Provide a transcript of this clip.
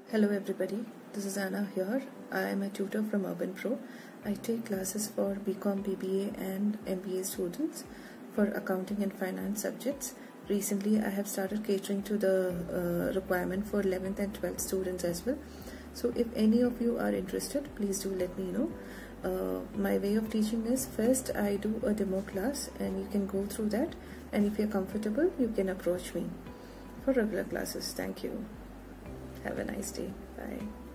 Hello everybody, this is Anna here. I am a tutor from Urban Pro. I take classes for BCom, BBA and MBA students for accounting and finance subjects. Recently I have started catering to the requirement for 11th and 12th students as well. So if any of you are interested, please do let me know. My way of teaching is, first I do a demo class and you can go through that, and if you're comfortable you can approach me for regular classes. Thank you. Have a nice day. Bye.